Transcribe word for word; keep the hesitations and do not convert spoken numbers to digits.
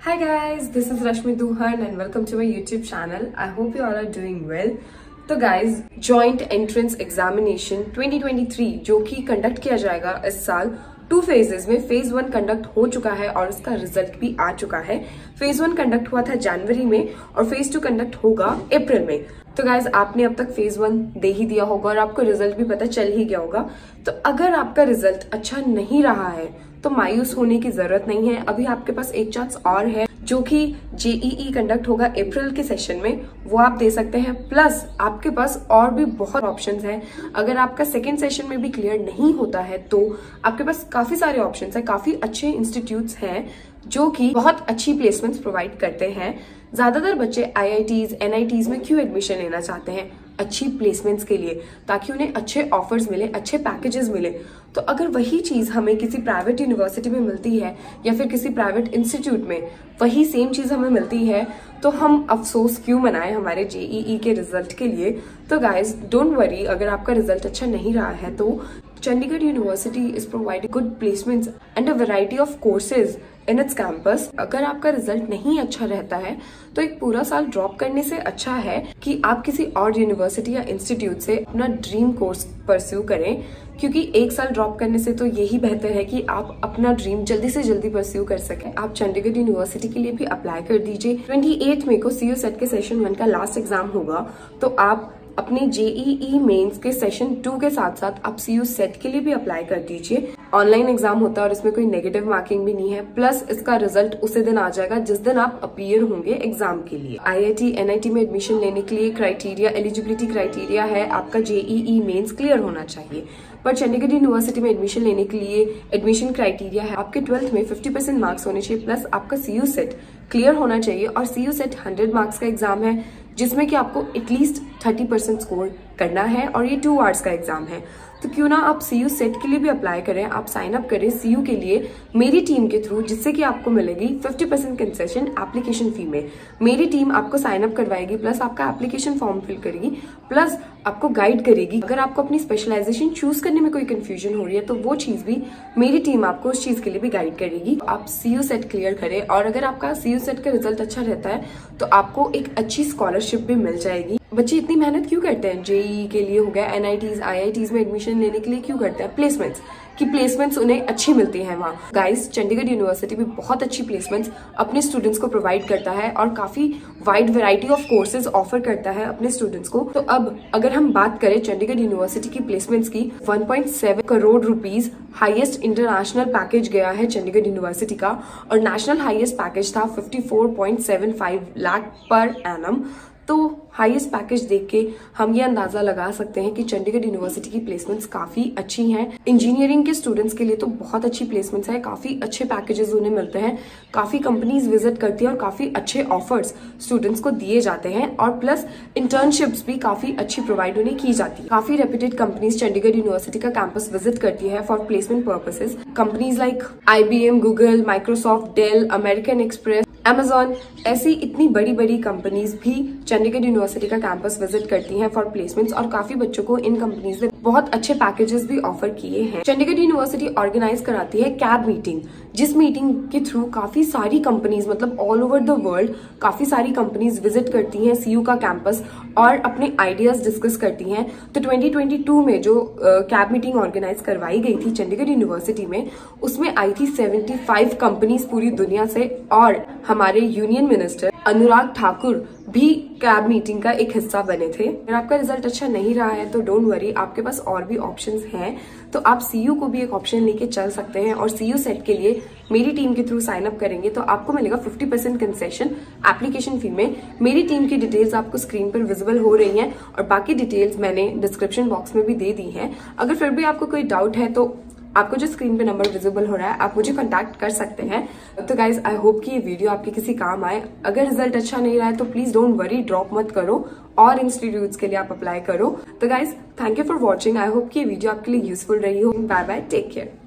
Hi guys, this is Rashmi Duhan and welcome to my YouTube channel. I hope you all are doing well. तो guys, Joint Entrance Examination twenty twenty-three जो कि conduct किया जाएगा इस साल two phases में, phase one conduct हो चुका है और उसका रिजल्ट भी आ चुका है। फेज वन कंडक्ट हुआ था जनवरी में और फेज टू कंडक्ट होगा अप्रैल में। तो गाइज आपने अब तक फेज वन दे ही दिया होगा और आपको रिजल्ट भी पता चल ही गया होगा। तो अगर आपका रिजल्ट अच्छा नहीं रहा है तो मायूस होने की जरूरत नहीं है। अभी आपके पास एक चांस और है जो कि जेईई कंडक्ट होगा अप्रैल के सेशन में, वो आप दे सकते हैं। प्लस आपके पास और भी बहुत ऑप्शंस हैं। अगर आपका सेकेंड सेशन में भी क्लियर नहीं होता है तो आपके पास काफी सारे ऑप्शंस हैं। काफी अच्छे इंस्टीट्यूट्स हैं जो कि बहुत अच्छी प्लेसमेंट्स प्रोवाइड करते हैं। ज्यादातर बच्चे आईआईटीज एनआईटीज में क्यों एडमिशन लेना चाहते हैं? अच्छी प्लेसमेंट्स के लिए, ताकि उन्हें अच्छे ऑफर्स मिले, अच्छे पैकेजेस मिले। तो अगर वही चीज हमें किसी प्राइवेट यूनिवर्सिटी में मिलती है या फिर किसी प्राइवेट इंस्टीट्यूट में वही सेम चीज हमें मिलती है तो हम अफसोस क्यों मनाएं हमारे जेईई के रिजल्ट के लिए। तो गाइज डोंट वरी, अगर आपका रिजल्ट अच्छा नहीं रहा है तो Chandigarh university is providing good placements and a variety of courses in its campus. अगर आपका रिजल्ट नहीं अच्छा रहता है तो एक पूरा साल ड्रॉप करने से अच्छा है कि आप किसी और यूनिवर्सिटी या इंस्टीट्यूट से अपना ड्रीम कोर्स परस्यू करें, क्योंकि एक साल ड्रॉप करने से तो यही बेहतर है कि आप अपना ड्रीम जल्दी से जल्दी परस्यू कर सकें। आप चंडीगढ़ यूनिवर्सिटी के लिए भी अप्लाई कर दीजिए। ट्वेंटी एट मई को सीयू सेट के सेशन वन का लास्ट एग्जाम होगा, तो आप अपनी जेईई मेंस के सेशन टू के साथ साथ आप सीयू सेट के लिए भी अप्लाई कर दीजिए। ऑनलाइन एग्जाम होता है और इसमें कोई नेगेटिव मार्किंग भी नहीं है। प्लस इसका रिजल्ट उसी दिन आ जाएगा जिस दिन आप अपीयर होंगे एग्जाम के लिए। आईआईटी एनआईटी में एडमिशन लेने के लिए क्राइटेरिया, एलिजिबिलिटी क्राइटेरिया है आपका जेईई मेंस क्लियर होना चाहिए। पर चंडीगढ़ यूनिवर्सिटी में एडमिशन लेने के लिए एडमिशन क्राइटेरिया है आपके ट्वेल्थ में फिफ्टी परसेंट मार्क्स होने चाहिए, प्लस आपका सीयू सेट क्लियर होना चाहिए। और सीयू सेट हंड्रेड मार्क्स का एग्जाम है जिसमें कि आपको एटलीस्ट थर्टी परसेंट स्कोर करना है और ये टू आवर्स का एग्जाम है। तो क्यों ना आप सीयू सेट के लिए भी अप्लाई करें, आप साइन अप करें सीयू के लिए मेरी टीम के थ्रू, जिससे कि आपको मिलेगी fifty percent concession application fee में। मेरी टीम आपको साइन अप करवाएगी, प्लस आपका एप्लीकेशन फॉर्म फिल करेगी, प्लस आपको गाइड करेगी। अगर आपको अपनी स्पेशलाइजेशन चूज करने में कोई कंफ्यूजन हो रही है तो वो चीज भी मेरी टीम आपको उस चीज के लिए भी गाइड करेगी। आप सीयू सेट क्लियर करें और अगर आपका सीयू सेट का रिजल्ट अच्छा रहता है तो आपको एक अच्छी स्कॉलरशिप भी मिल जाएगी। बच्चे इतनी मेहनत क्यों करते हैं? जेईई के लिए हो गया, एनआईटीज आईआईटीज में एडमिशन लेने के लिए क्यों करते हैं? प्लेसमेंट्स की प्लेसमेंट्स उन्हें अच्छी मिलती है वहाँ। गाइस चंडीगढ़ यूनिवर्सिटी भी बहुत अच्छी प्लेसमेंट्स अपने स्टूडेंट्स को प्रोवाइड करता है और काफी wide variety of courses offer करता है अपने स्टूडेंट्स को। तो अब अगर हम बात करें चंडीगढ़ यूनिवर्सिटी की प्लेसमेंट्स की, one point seven crore rupees highest international package गया है चंडीगढ़ यूनिवर्सिटी का, और नेशनल हाईएस्ट पैकेज था fifty four point seven five lakh per annum. तो हाईएस्ट पैकेज देख के हम ये अंदाजा लगा सकते हैं कि चंडीगढ़ यूनिवर्सिटी की प्लेसमेंट्स काफी अच्छी हैं। इंजीनियरिंग के स्टूडेंट्स के लिए तो बहुत अच्छी प्लेसमेंट्स है, काफी अच्छे पैकेजेस उन्हें मिलते हैं, काफी कंपनीज विजिट करती है और काफी अच्छे ऑफर्स स्टूडेंट्स को दिए जाते हैं। और प्लस इंटर्नशिप्स भी काफी अच्छी प्रोवाइड उन्हें की जाती है। काफी रेप्यूटेड कंपनीज चंडीगढ़ यूनिवर्सिटी का कैंपस विजिट करती है for placement purposes. Companies like IBM, Google, Microsoft, Dell, American Express, Amazon, ऐसी इतनी बड़ी बड़ी कंपनीज भी चंडीगढ़ यूनिवर्सिटी का कैंपस विजिट करती हैं फॉर प्लेसमेंट्स और काफी बच्चों को इन कंपनीज ने बहुत अच्छे पैकेजेस भी ऑफर किए हैं। चंडीगढ़ यूनिवर्सिटी ऑर्गेनाइज कराती है कैब मीटिंग, जिस मीटिंग के थ्रू काफी सारी कंपनीज, मतलब ऑल ओवर द वर्ल्ड काफी सारी कंपनीज विजिट करती हैं सीयू का कैंपस और अपने आइडियाज डिस्कस करती हैं। तो ट्वेंटी ट्वेंटी टू में जो कैब मीटिंग ऑर्गेनाइज करवाई गई थी चंडीगढ़ यूनिवर्सिटी में, उसमें आई थी सेवेंटी फाइव कंपनीज पूरी दुनिया से, और हमारे यूनियन मिनिस्टर अनुराग ठाकुर भी कैब मीटिंग का एक हिस्सा बने थे। अगर आपका रिजल्ट अच्छा नहीं रहा है तो डोंट वरी, आपके पास और भी ऑप्शंस हैं। तो आप सीयू को भी एक ऑप्शन लेके चल सकते हैं और सीयू सेट के लिए मेरी टीम के थ्रू साइन अप करेंगे तो आपको मिलेगा fifty percent concession application fee में। मेरी टीम की डिटेल्स आपको स्क्रीन पर विजिबल हो रही हैं और बाकी डिटेल्स मैंने डिस्क्रिप्शन बॉक्स में भी दे दी हैं। अगर फिर भी आपको कोई डाउट है तो आपको जो स्क्रीन पे नंबर विजिबल हो रहा है आप मुझे कांटेक्ट कर सकते हैं। तो गाइज आई होप कि ये वीडियो आपके किसी काम आए। अगर रिजल्ट अच्छा नहीं रहा है तो प्लीज डोंट वरी, ड्रॉप मत करो और इंस्टीट्यूट्स के लिए आप अप्लाई करो। तो guys thank you for watching. I hope कि ये वीडियो आपके लिए यूजफुल रही हो। Bye bye, take care.